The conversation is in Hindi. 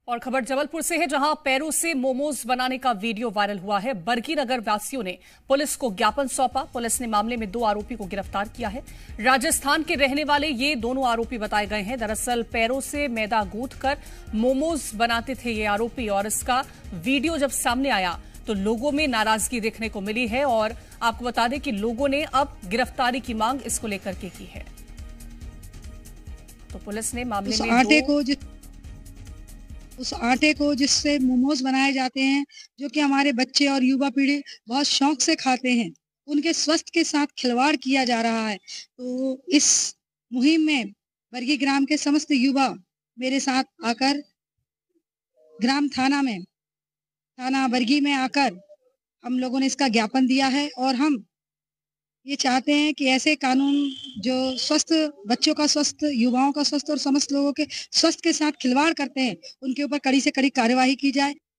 और खबर जबलपुर से है, जहां पैरों से मोमोज बनाने का वीडियो वायरल हुआ है। बरगी नगर वासियों ने पुलिस को ज्ञापन सौंपा। पुलिस ने मामले में 2 आरोपी को गिरफ्तार किया है। राजस्थान के रहने वाले ये दोनों आरोपी बताए गए हैं। दरअसल पैरों से मैदा गूंथकर मोमोज बनाते थे ये आरोपी, और इसका वीडियो जब सामने आया तो लोगों में नाराजगी देखने को मिली है। और आपको बता दें कि लोगों ने अब गिरफ्तारी की मांग इसको लेकर के की है। तो पुलिस ने मामले में उस आटे को जिससे मोमोज बनाए जाते हैं, जो कि हमारे बच्चे और युवा पीढ़ी बहुत शौक से खाते हैं, उनके स्वास्थ्य के साथ खिलवाड़ किया जा रहा है। तो इस मुहिम में बरगी ग्राम के समस्त युवा मेरे साथ आकर ग्राम थाना बरगी में आकर हम लोगों ने इसका ज्ञापन दिया है। और हम ये चाहते हैं कि ऐसे कानून जो स्वस्थ बच्चों का स्वस्थ, युवाओं का स्वस्थ और समस्त लोगों के स्वास्थ्य के साथ खिलवाड़ करते हैं, उनके ऊपर कड़ी से कड़ी कार्यवाही की जाए।